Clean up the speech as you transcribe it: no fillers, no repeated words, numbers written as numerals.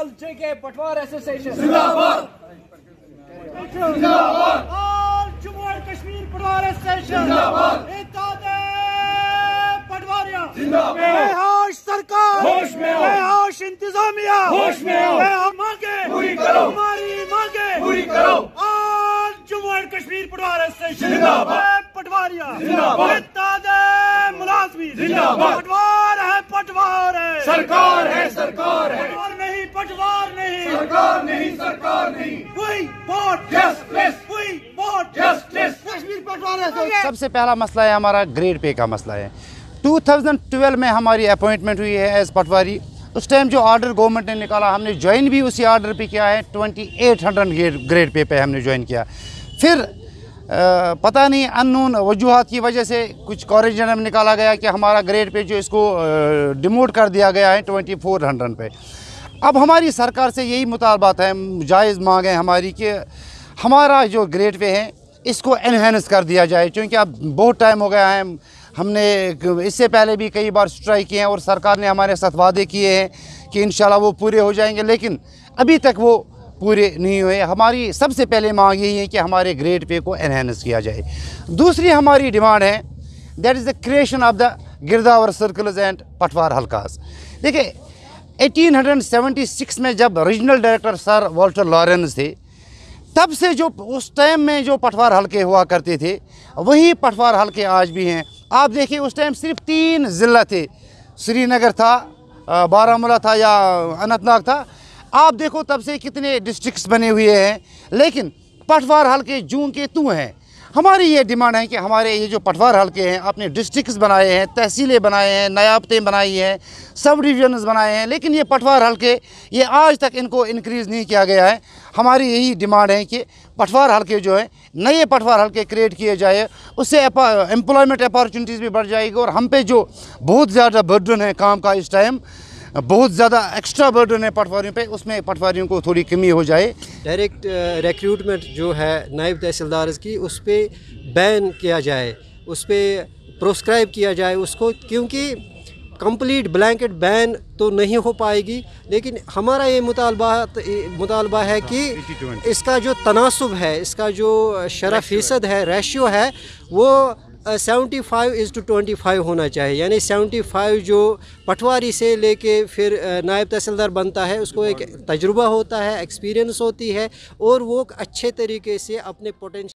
All JK Patwar Association. Zindabad. Zindabad. All Jammu and Kashmir Patwar Association. Zindabad. Ittihad-e Patwariya. Zindabad. होश सरकार, होश में हो। होश इंतजामिया, होश में हो। हम मांगे पूरी करो। हमारी मांगे पूरी करो। All Jammu and Kashmir Patwar Association. जिंदाबाद। पटवारिया जिंदाबाद। इत्तेहाद मुलाजमी जिंदाबाद। पटवार है पटवार है सरकार है, सरकार है। पटवार नहीं पटवार नहीं सरकार नहीं, सरकार नहीं। वही वोट Justice. वही वोट Justice. कश्मीर पटवार है। सबसे पहला मसला है हमारा ग्रेड पे का मसला है। 2012 में हमारी अपॉइंटमेंट हुई है एज पटवारी। उस टाइम जो आर्डर गवर्नमेंट ने निकाला हमने ज्वाइन भी उसी आर्डर पे किया है। 2800 ग्रेड पे हमने ज्वाइन किया। फिर पता नहीं अननोन वजूहात की वजह से कुछ कॉरिजन में निकाला गया कि हमारा ग्रेड पे जो इसको डिमोट कर दिया गया है 2400 पे। अब हमारी सरकार से यही मुतालबात है, जायज़ मांग है हमारी कि हमारा जो ग्रेड पे है इसको एनहेंस कर दिया जाए, क्योंकि अब बहुत टाइम हो गया है। हमने इससे पहले भी कई बार स्ट्राइक किए हैं और सरकार ने हमारे साथ वादे किए हैं कि इंशाल्लाह वो पूरे हो जाएंगे, लेकिन अभी तक वो पूरे नहीं हुए। हमारी सबसे पहले मांग यही है कि हमारे ग्रेड पे को एनहेंस किया जाए। दूसरी हमारी डिमांड है that is the creation of the गिरदावर सर्कल्स एंड पटवार हल्कास। देखिए 1876 में जब regional director sir Walter Lawrence थे, तब से जो उस टाइम में जो पटवार हल्के हुआ करते थे वही पटवार हल्के आज भी हैं। आप देखिए उस टाइम सिर्फ 3 ज़िला थे, श्रीनगर था, बारामूला था या अनंतनाग था। आप देखो तब से कितने डिस्ट्रिक्ट्स बने हुए हैं, लेकिन पटवार हल्के जूं के तू हैं। हमारी ये डिमांड है कि हमारे ये जो पटवार हल्के हैं अपने डिस्ट्रिक्ट्स बनाए हैं, तहसीलें बनाए हैं, नयाबतें बनाई हैं, सब डिविजन्स बनाए हैं, लेकिन ये पटवार हल्के ये आज तक इनको इंक्रीज़ नहीं किया गया है। हमारी यही डिमांड है कि पटवार हल्के जो है नए पटवार हल्के क्रिएट किए जाए, उससे एम्प्लॉयमेंट अपॉर्चुनिटीज़ भी बढ़ जाएगी और हम पे जो बहुत ज़्यादा बर्डन है काम का, इस टाइम बहुत ज़्यादा एक्स्ट्रा बर्डन है पटवारियों पे, उसमें पटवारियों को थोड़ी कमी हो जाए। डायरेक्ट रिक्रूटमेंट जो है नायब तहसीलदार की उस पर बैन किया जाए, उस पर प्रोस्क्राइब किया जाए उसको, क्योंकि कंप्लीट ब्लैंकेट बैन तो नहीं हो पाएगी, लेकिन हमारा ये मुतालबा है कि इसका जो तनासुब है, इसका जो शरफ़ है, रेशियो है, वो 75:25 होना चाहिए। यानी 75 जो पटवारी से लेके फिर नायब तहसीलदार बनता है उसको एक तजुर्बा होता है, एक्सपीरियंस होती है और वो अच्छे तरीके से अपने पोटेंशियल